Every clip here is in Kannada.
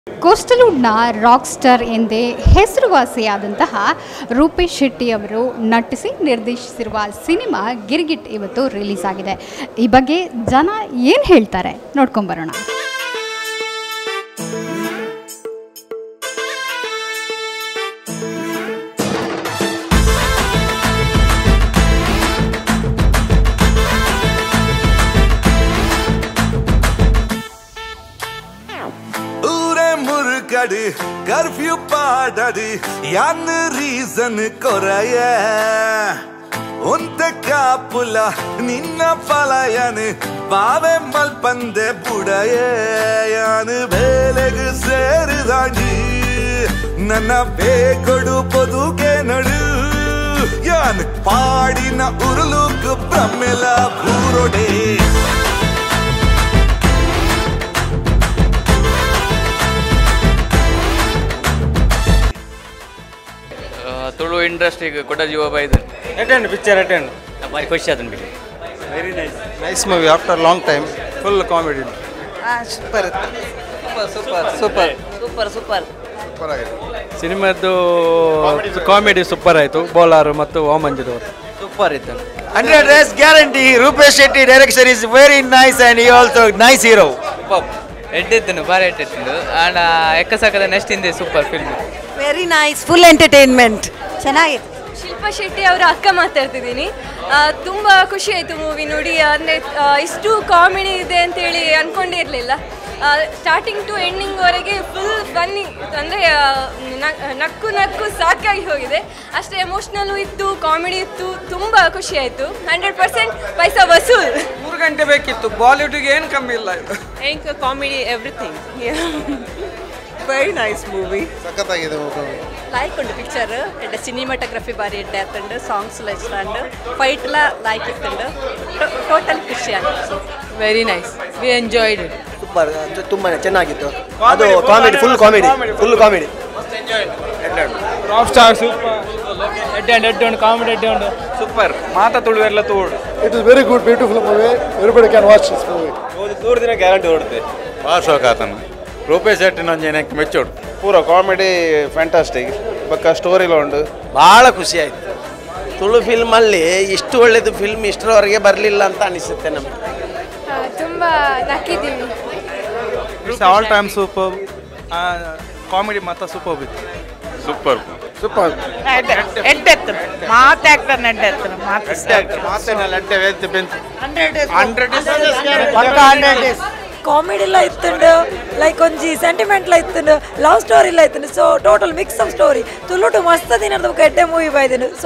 ಕೋಸ್ಟಲ್ವುಡ್ನ ರಾಕ್ ಸ್ಟಾರ್ ಎಂದೇ ಹೆಸರುವಾಸಿಯಾದಂತಹ ರೂಪೇಶ್ ಶೆಟ್ಟಿ ಅವರು ನಟಿಸಿ ನಿರ್ದೇಶಿಸಿರುವ ಸಿನಿಮಾ ಗಿರ್ಗಿಟ್ ಇವತ್ತು ರಿಲೀಸ್ ಆಗಿದೆ. ಈ ಬಗ್ಗೆ ಜನ ಏನು ಹೇಳ್ತಾರೆ ನೋಡ್ಕೊಂಬರೋಣ. कर्फ्यू पाडड़ी यान रीजन कोरय उन्ते कापुला निन्न पलायन बावे मल्पंदे बुडय यान बेलेग सेरिदांडी नन्न बेकोडु पोदुगे नडु यान पाडिन उरुलुक ब्रह्मेल बूरोडे ತುಳು ಇಂಡಸ್ಟ್ರಿಗೆ ಕೊಟ್ಟ ಜೀವ ಬೈದು ಅಟೆಂಡ್ ಪಿಕ್ಚರ್ ಅಟೆಂಡ್ ಭಾರಿ ಖುಷಿ ಆತನ ಬಿಡಿ. Very nice movie after long time full comedy super super super super super super ಆಗಿದೆ ಸಿನಿಮಾದ್ದು ಕಾಮಿಡಿ ಸೂಪರ್ ಆಯಿತು. ಬೋಲಾರ್ ಮತ್ತು ಓಮಂಜದವರು ಸೂಪರ್ ಇತ್ತು. 100 days guarantee. Rupesh Shetty direction is very nice and he also nice hero. ಎಡ್ಡಿತ್ತು ಭಾರಿ ಎಡ್ಡಿತ್ತು ಆ್ಯಂಡ್ ಎಕ್ಕಸಾಕದ ನೆಕ್ಸ್ಟ್ ಹಿಂದೆ super film. Very nice, full entertainment, ಚೆನ್ನಾಗಿತ್ತು. ಶಿಲ್ಪಾ ಶೆಟ್ಟಿ ಅವರ ಅಕ್ಕ ಮಾತಾಡ್ತಿದ್ದೀನಿ. ತುಂಬ ಖುಷಿ ಆಯಿತು ಮೂವಿ ನೋಡಿ. ಅಂದರೆ ಇಷ್ಟು ಕಾಮಿಡಿ ಇದೆ ಅಂತೇಳಿ ಅಂದ್ಕೊಂಡಿರಲಿಲ್ಲ. ಸ್ಟಾರ್ಟಿಂಗ್ ಟು ಎಂಡಿಂಗ್ವರೆಗೆ ಫುಲ್ ಫನ್ನಿ, ಅಂದರೆ ನಕ್ಕು ನಕ್ಕು ಸಾಕಾಗಿ ಹೋಗಿದೆ. ಅಷ್ಟೇ ಎಮೋಷ್ನಲ್ಲು ಇತ್ತು, ಕಾಮಿಡಿ ಇತ್ತು, ತುಂಬ ಖುಷಿ ಆಯಿತು. 100% ಪೈಸಾ ವಸೂಲ್. 3 ಗಂಟೆ ಬೇಕಿತ್ತು. ಬಾಲಿವುಡ್ಗೆ ಏನು ಕಮ್ಮಿ ಇಲ್ಲ ಇದು. Comedy everything. Very nice movie. ಸಖತ್ತಾಗಿದೆ ಮೂವಿ. ಲೈಕ್ ಉಂಟು ಪಿಕ್ಚರ್. ಎಡ್ಡೆ ಸಿನಿಮಾಟೋಗ್ರಫಿ ಬಾರಿ ಎಡ್ಡೆ ಆತಂಡು, ಸಾಂಗ್ಸ್ ಎಲ್ಲ ಇಷ್ಟ ಅಂಡು, ಫೈಟ್ ಎಲ್ಲ ಲೈಕ್ ಇತ್ತಂಡು, ಟೋಟಲ್ ಖುಷಿ ಆಗಿದೆ. Very nice, we enjoyed it. Super, ತುಂಬಾ ಚೆನ್ನಾಗಿತ್ತು. ಅದು comedy, full comedy, full comedy. Rock star super. ಎಡ್ಡೆ ಕಾಮಿಡಿ ಎಡ್ಡೆ ಉಂಟು ಸೂಪರ್. ಮಾತಾ ತುಳು ಎಲ್ಲ ತೋಡು. It is very good, beautiful movie. Everybody can watch this movie. ಮೂರು ದಿನ ಗ್ಯಾರಂಟಿ ಓಡುತ್ತೆ. ಭಾಳ ಶೋಕ ಆತನ. ರೂಪೇಶ್ ಶೆಟ್ಟಿ ನಂಜನಕ್ಕೆ ಮೆಚ್ಚೋಡು. ಪೂರ ಕಾಮಿಡಿ ಫ್ಯಾಂಟಾಸ್ಟಿಕ್. ಪಕ್ಕ ಸ್ಟೋರಿಲ ಉಂಟು. ಭಾಳ ಖುಷಿ ಆಯಿತು. ತುಳು ಫಿಲ್ಮಲ್ಲಿ ಇಷ್ಟು ಒಳ್ಳೆಯದು ಫಿಲ್ಮ್ ಇಷ್ಟರವರೆಗೆ ಬರಲಿಲ್ಲ ಅಂತ ಅನಿಸುತ್ತೆ ನಮಗೆ. ತುಂಬ ನಕ್ಕಿದ್ದೀವಿ. It's all time super. Comedy ಮಾತ್ರ ಸೂಪರ್ ಇತ್ತು. Super super. ಎಡ್ಡೆತ್ತು ಮಾತಾಡ್ತಾನೆ, ಎಡ್ಡೆತ್ತು ಮಾತೇನಲ್ಲ ಅಡ್ಡೆ ವೇದ ಬೆಂತು. 100 days ಕಾಮಿಡಿ ಎಲ್ಲ ಇತ್ತುಂಡು, ಲೈಕ್ ಒಂಜಿ ಸೆಂಟಿಮೆಂಟ್ ಎಲ್ಲ ಇತ್ತುಂಡು, ಲವ್ ಸ್ಟೋರಿ ಎಲ್ಲ ಇತ್ತುಂಡು. So total mix of story. ತುಳುಟು ಮಸ್ತ್ ದಿನದ ಎಡ್ಡೆ ಮೂವಿ ಬಾಯ್ದನು. ಸೊ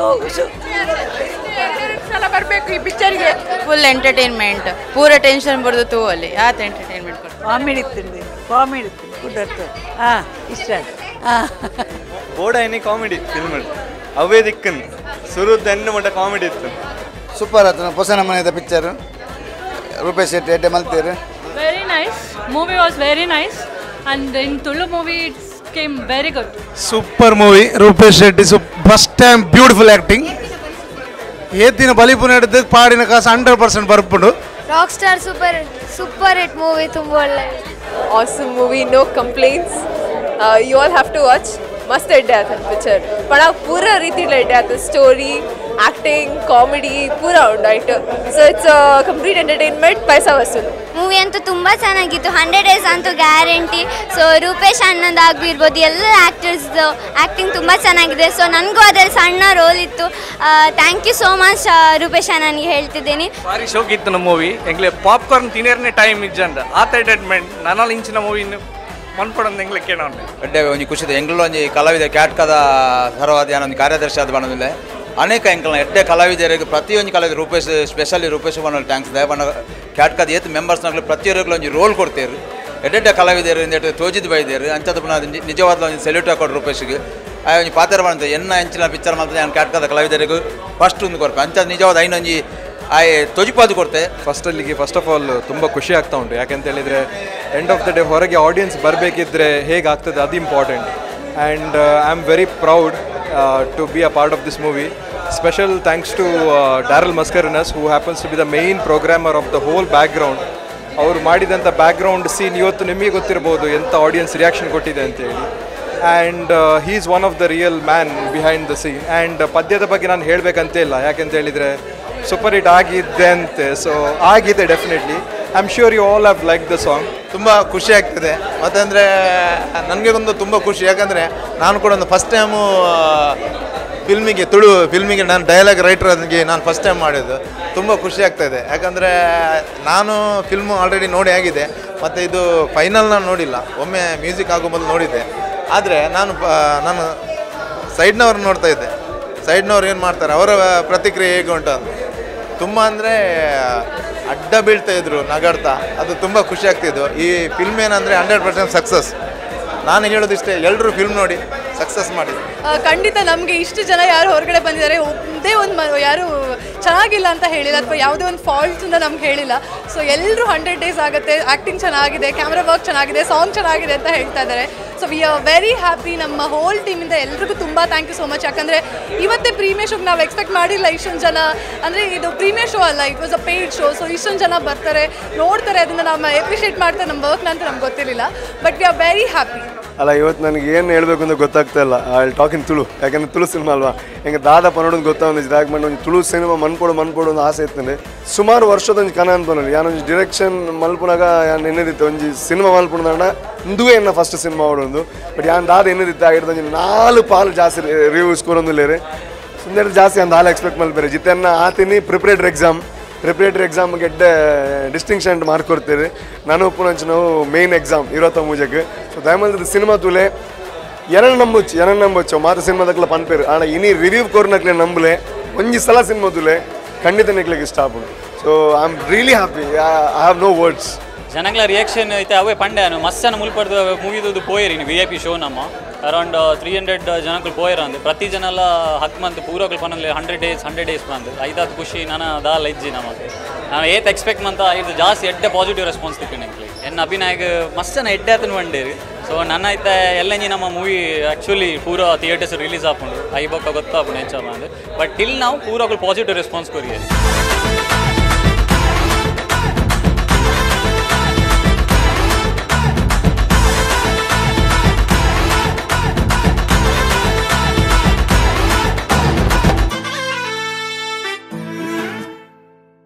ಸಲ ಬರಬೇಕು ಈ ಪಿಕ್ಚರ್ಗೆ. ಫುಲ್ ಎಂಟರ್ಟೈನ್ಮೆಂಟ್, ಪೂರ ಟೆನ್ಷನ್ ಬರೋದು ತೂ ಅಲ್ಲಿ ಆತ ಎಂಟರ್ಟೈನ್ಮೆಂಟ್ ಕೊಡ್ತಾರೆ. ಕಾಮಿಡಿ ಇತ್ತುಂಡು, ಕಾಮಿಡಿ ಇತ್ತು, ಗುಡ್ ಅರ್ಥ. ಹಾಂ ಇಷ್ಟ. ಹಾಂ ಬೋಡ ಎನಿ ಕಾಮಿಡಿ ಫಿಲ್ಮ್ ಅವೇ ದಿಕ್ಕನ್ ಸುರುದ ಎಣ್ಣೆ ಮಟ್ಟ ಕಾಮಿಡಿ ಇತ್ತು. ಸೂಪರ್ ಆಯ್ತು. ಹೊಸ ನಮ್ಮನೆದ ಪಿಕ್ಚರ್. ರೂಪೇಶ್ ಶೆಟ್ಟಿ ಎಡ್ಡೆ ಮಲ್ತೀರಿ. Very nice. Movie was very nice, and in Tulu movie it came very good. Super movie. Rupesh Shetty first time beautiful acting. ಏತಿನ ಬಲಿಪುನ ಹಿಡಿದು ಪಾಡಿನ ಕಾಸು 100% ಬರ್ಪುಂಡು. Rock star super hit movie, ತುಂಬ ಒಳ್ಳೆ. Awesome movie, no complaints. You all have to watch. ಮಸ್ತ್ ಎಡ್ಡೆ ಆತ ಪಿಕ್ಚರ್. ಬಡ ಪೂರ ರೀತಿಲಿ ಎಡ್ಡೆ ಆತ. ಸ್ಟೋರಿ, ಆಕ್ಟಿಂಗ್, ಕಾಮಿಡಿ ಪೂರ ಉಂಟಾಯ್ತು. ಸೊ ಇಟ್ಸ್ ಕಂಪ್ಲೀಟ್ ಎಂಟರ್ಟೈನ್ಮೆಂಟ್, ಪೈಸಾ ವಸೂಲ್. ಮೂವಿ ಅಂತೂ ತುಂಬ ಚೆನ್ನಾಗಿತ್ತು. 100 days ಅಂತೂ ಗ್ಯಾರಂಟಿ. ಸೊ ರೂಪೇಶ್ ಅಣ್ಣದಾಗಿರ್ಬೋದು, ಎಲ್ಲ ಆ್ಯಕ್ಟರ್ಸ್ದು ಆ್ಯಕ್ಟಿಂಗ್ ತುಂಬ ಚೆನ್ನಾಗಿದೆ. ಸೊ ನನಗೂ ಅದರಲ್ಲಿ ಸಣ್ಣ ರೋಲ್ ಇತ್ತು. Thank you so much Rupesh ಅಣ್ಣನಿಗೆ ಹೇಳ್ತಿದ್ದೀನಿ. ಭಾರಿ ಶೋಕ್ ಇತ್ತು ನಮ್ಮ ಮೂವಿ. ಎಂಗ್ಲೆ ಪಾಪ್ಕಾರ್ನ್ ತಿನ್ನರ್ನೇ ಟೈಮ್ ಇಜ್ಜಂಡ ಆತ ಎಂಟರ್ಟೈನ್ಮೆಂಟ್ ನಾನಲ್ಲ ಇಂಚಿನ ಮೂವಿನ ಮನ್ಪಡಂದು ಎಂಗ್ಲೆ ಕೇಳೋಣ. ಎಡ್ಡೆ ಒಂಜಿ ಖುಷಿದೆ. ಎಂಗ್ಲು ಒಂಜಿ ಕಲಾವಿದ ಕ್ಯಾಟ್ಕದ ಸರ್ವಾದಿ ಒಂದು ಕಾರ್ಯದರ್ಶಿ ಆದ ಬಣ್ಣದಿಲ್ಲ ಅನೇಕ ಎಂಕಲ್ನ ಎಡ್ಡೆ ಕಲಾವಿದರಿಗೆ ಪ್ರತಿಯೊಂದು ಕಲಾವಿದ ರೂಪೇಶ್ ಸ್ಪೆಷಲಿ ರೂಪೇಶ್ ಬಣ್ಣಲ್ಲಿ ಥ್ಯಾಂಕ್ಸ್ ದೇ ಬಣ್ಣ ಕ್ಯಾಟ್ಕದ ಏತ್ ಮೆಂಬರ್ಸ್ನಾಗಲಿ ಪ್ರತಿಯೊಬ್ಬರಿಗೂ ಒಂದು ರೋಲ್ ಕೊಡ್ತೇರು. ಎಡ್ಡೆ ಕಲಾವಿದರು ಎಂದೇಟು ತೋಜಿದ್ ಬೈದೇರು ಅಂಚದ ಬಣ್ಣ ನಿಜವಾದ ಒಂದು ಸೆಲ್ಯೂಟ್ ಹಾಕೋಡು ರೂಪೇಶ್ಗೆ. ಆ ಒಂದು ಪಾತ್ರ ಬಣ್ಣ ಎನ್ನ ಹೆಂಚಿನ ಪಿಕ್ಚರ್ ಮಾಡ್ತಾರೆ ನಾನು ಕ್ಯಾಟ್ಕದ ಕಲಾವಿದರಿಗೂ ಫಸ್ಟ್ ಒಂದು ಕೊರಪೆ ಅಂಚದ ನಿಜವಾದ ಐನೊಂಜಿ ತೊಜಿಪಾದು ಕೊಡ್ತೆ. ಫಸ್ಟ್ ಆಫ್ ಆಲ್ ತುಂಬ ಖುಷಿ ಆಗ್ತಾ ಉಂಟು. ಯಾಕೆಂತ ಹೇಳಿದರೆ ಎಂಡ್ ಆಫ್ ದ ಡೇ ಹೊರಗೆ ಆಡಿಯನ್ಸ್ ಬರಬೇಕಿದ್ರೆ ಹೇಗಾಗ್ತದೆ ಅದು important. And I am very proud to be a part of this movie. Special thanks to Daryl Mascarenhas, who happens to be the main programmer of the whole background. ಅವ್ರು ಮಾಡಿದಂಥ ಬ್ಯಾಕ್ಗ್ರೌಂಡ್ ಸೀನ್ ಇವತ್ತು ನಿಮಗೆ ಗೊತ್ತಿರ್ಬೋದು ಎಂಥ ಆಡಿಯನ್ಸ್ ರಿಯಾಕ್ಷನ್ ಕೊಟ್ಟಿದೆ ಅಂತೇಳಿ. And he is one of the real man behind the scene. And ಪದ್ಯದ ಬಗ್ಗೆ ನಾನು ಹೇಳಬೇಕಂತ ಇಲ್ಲ, ಯಾಕೆಂತ ಹೇಳಿದರೆ ಸೂಪರ್ ಹಿಟ್ ಆಗಿದೆ ಅಂತೆ. ಸೊ ಆಗಿದೆ definitely. I am sure you all have like the song. ತುಂಬ ಖುಷಿ ಆಗ್ತಿದೆ. ಮತ್ತಂದರೆ ನನಗೆ ಒಂದು ತುಂಬ ಖುಷಿ, ಯಾಕಂದರೆ ನಾನು ಕೂಡ ಒಂದು ಫಸ್ಟ್ ಟೈಮು ತುಳು ಫಿಲ್ಮಿಗೆ ನಾನು ಡೈಲಾಗ್ ರೈಟರ್ ಅದಕ್ಕೆ ನಾನು ಫಸ್ಟ್ ಟೈಮ್ ಮಾಡಿದ್ದು. ತುಂಬ ಖುಷಿ ಆಗ್ತಾಯಿದೆ, ಯಾಕಂದರೆ ನಾನು ಫಿಲ್ಮು ಆಲ್ರೆಡಿ ನೋಡಿ ಆಗಿದೆ, ಮತ್ತು ಇದು ಫೈನಲ್ ನಾನು ನೋಡಿಲ್ಲ. ಒಮ್ಮೆ ಮ್ಯೂಸಿಕ್ ಆಗೋ ಮೊದಲು ನೋಡಿದ್ದೆ. ಆದರೆ ನಾನು ಸೈಡ್ನವ್ರು ನೋಡ್ತಾ ಇದ್ದೆ, ಸೈಡ್ನವ್ರು ಏನು ಮಾಡ್ತಾರೆ, ಅವರ ಪ್ರತಿಕ್ರಿಯೆ ಹೇಗೆ ಉಂಟು ಅಂತ. ತುಂಬ ಅಂದರೆ ಅಡ್ಡ ಬೀಳ್ತಾಯಿದ್ರು ನಗಾಡ್ತಾ. ಅದು ತುಂಬ ಖುಷಿ ಆಗ್ತಿದ್ದು. ಈ ಫಿಲ್ಮ್ ಏನಂದರೆ 100% ಸಕ್ಸಸ್. ನಾನು ಹೇಳೋದಿಷ್ಟೇ, ಎಲ್ಲರೂ ಫಿಲ್ಮ್ ನೋಡಿ ಸಕ್ಸಸ್ ಮಾಡಿ. ಖಂಡಿತ ನಮಗೆ ಇಷ್ಟು ಜನ ಯಾರು ಹೊರಗಡೆ ಬಂದಿದ್ದಾರೆ, ಒಂದೇ ಒಂದು ಯಾರು ಚೆನ್ನಾಗಿಲ್ಲ ಅಂತ ಹೇಳಿಲ್ಲ, ಅಥವಾ ಯಾವುದೇ ಒಂದು ಫಾಲ್ಟ್ಸಿಂದ ನಮ್ಗೆ ಹೇಳಿಲ್ಲ. ಸೊ ಎಲ್ಲರೂ 100 days ಆಗುತ್ತೆ, ಆ್ಯಕ್ಟಿಂಗ್ ಚೆನ್ನಾಗಿದೆ, ಕ್ಯಾಮ್ರಾ ವರ್ಕ್ ಚೆನ್ನಾಗಿದೆ, ಸಾಂಗ್ ಚೆನ್ನಾಗಿದೆ ಅಂತ ಹೇಳ್ತಾ ಇದ್ದಾರೆ. So we are very happy. ನಮ್ಮ ಹೋಲ್ ಟೀಮಿಂದ ಎಲ್ರಿಗೂ ತುಂಬ ಥ್ಯಾಂಕ್ ಯು ಸೋ ಮಚ್. ಯಾಕಂದರೆ ಇವತ್ತೇ ಪ್ರೀಮಿಯರ್ ಶೋಗೆ ನಾವು ಎಕ್ಸ್ಪೆಕ್ಟ್ ಮಾಡಿಲ್ಲ ಇಷ್ಟೊಂದು ಜನ. ಅಂದರೆ ಇದು ಪ್ರೀಮಿಯರ್ ಶೋ ಅಲ್ಲ, it was a paid show. So ಇಷ್ಟೊಂದು ಜನ ಬರ್ತಾರೆ, ನೋಡ್ತಾರೆ, ಅದನ್ನು ನಾವು ಎಪ್ರಿಷಿಯೇಟ್ ಮಾಡ್ತಾರೆ ನಮ್ಮ ವರ್ಕ್ನ ಅಂತ ನಮ್ಗೆ ಗೊತ್ತಿರಲಿಲ್ಲ. But we are very happy. ಅಲ್ಲ, ಇವತ್ತು ನನಗೆ ಏನು ಹೇಳಬೇಕು ಅಂತ ಗೊತ್ತಾಗ್ತಾ ಇಲ್ಲ. ಐ ಟಾಕ್ ಇನ್ ತುಳು, ಯಾಕಂದರೆ ತುಳು ಸಿನಿಮಾ ಅಲ್ವಾ. ಹೆಂಗೆ ದಾದಪ್ಪ ನೋಡೋದು ಗೊತ್ತಾಗೊಂದು ದಾಗ್ ಮಾಡಿ ಒಂದು ತುಳು ಸಿನಿಮಾ ಮನ್ಪೊಡು ಒಂದು ಆಸೆ ಇರ್ತದೆ. ಸುಮಾರು ವರ್ಷದೊಂದು ಕನ ಅನ್ಪೋನಲ್ಲಿ ಯಾನೊಂದು ಡಿರೆಕ್ಷನ್ ಮಲ್ಪುನಾಗ ಯಾನು ಎನ್ನದಿತ್ತು ಒಂಜಿ ಸಿನಿಮಾ ಮಲ್ಪುಣದ ಇಂದುವೇ ಎನ್ನ ಫಸ್ಟ್ ಸಿನಿಮಾ ಓಡೊಂದು. ಬಟ್ ಯಾನು ದಾದ ಎನ್ನದಿತ್ತು ಆಗಿಡ್ದು 4 ಪಾಲು ಜಾಸ್ತಿ ರಿವ್ಯೂಸ್ ಕೊರೊಂದುಲ್ಲೇರಿ. ಸುಂದರ ಜಾಸ್ತಿ ಒಂದು ಹಾಲು ಎಕ್ಸ್ಪೆಕ್ಟ್ ಮಲ್ಪೇರಿ. ಜಿತೆನ್ನ ಆತಿನಿ ಪ್ರಿಪರೇಟರಿ ಎಕ್ಸಾಮ್ ಗೆಡ್ಡೆ ಡಿಸ್ಟಿಂಕ್ಷನ್ ಮಾರ್ಕ್ ಕೊಡ್ತೀರಿ. ನಾನು ಉಪ್ಪುನಂಚು ನಾವು ಮೇನ್ ಎಕ್ಸಾಮ್ 20 ಮೂಜಕ್ಕೆ. ಸೊ ದಯಮಾಡಿ ಸಿನಿಮಾ ತುಲೆ ಎರಡು ನಂಬೊಚ್ಚು ಮಾತು ಸಿನಿಮಾದಕ್ಲ ಪನ್ಪೇರು. ಆಣ ಇನಿ ರಿವ್ಯೂ ಕೊರ್ನಕ್ಲೆ ನಂಬಲೆ ಒಂಜಿ ಸಲ ಸಿನಿಮಾ ತುಲೆ ಖಂಡಿತ ನಿಕ್ಲಿಕ್ಕೆ ಇಷ್ಟ ಆಗ್ಬೋದು. So I am really happy. I have no words. ಜನಗಳ ರಿಯಾಕ್ಷನ್ ಐತೆ ಅವೇ ಪಂಡ್ಯಾನು ಮಸ್ಸನ್ನು ಮುಲ್ಪಡ್ದು ಮುಗಿದು ಪೋಯಿರಿ VIP ಶೋ ನಮ್ಮ ಅರೌಂಡ್ 300 ಜನಗಳು ಪೋಯರ ಅಂದು ಪ್ರತಿ ಜನ ಎಲ್ಲ 10 ಮಂತ್ ಪೂರಗಳು ಪನಲ್ಲಿ 100 days ಬಂದು 5 ಖುಷಿ ನಾನು ದಾಲ್ ಇಜ್ಜಿ ನಮಗೆ ನಾನು ಏತ್ ಎಕ್ಸ್ಪೆಕ್ಟ್ ಮಂತ ಇದು ಜಾಸ್ತಿ ಎಡ್ಡೆ ಪಾಸಿಟಿವ್ ರೆಸ್ಪಾನ್ಸ್ ತಿಕ್ಕಿನಿ ಎನ್ನ ಅಭಿನಯಕ್ಕೆ ಮಸ್ತನ ಎಡ್ಡೆ ಆತನು ಬಂಡೇರಿ. ಸೊ ನನ್ನ ಐತೆ ಎಲ್ಲಂಜಿ ನಮ್ಮ ಮೂವಿ ಆ್ಯಕ್ಚುಲಿ ಪೂರ ಥಿಯೇಟರ್ಸ್ ರಿಲೀಸ್ ಆಪುಂಡು ಐ ಬೊಕ್ಕ ಗೊತ್ತಾಪುಂಡು ಹೆಚ್ಚು ಬಂದು. ಬಟ್ ಟಿಲ್ ನಾವು ಪೂರಗಳು ಪಾಸಿಟಿವ್ ರೆಸ್ಪಾನ್ಸ್ ಕೊರಿಯೇ.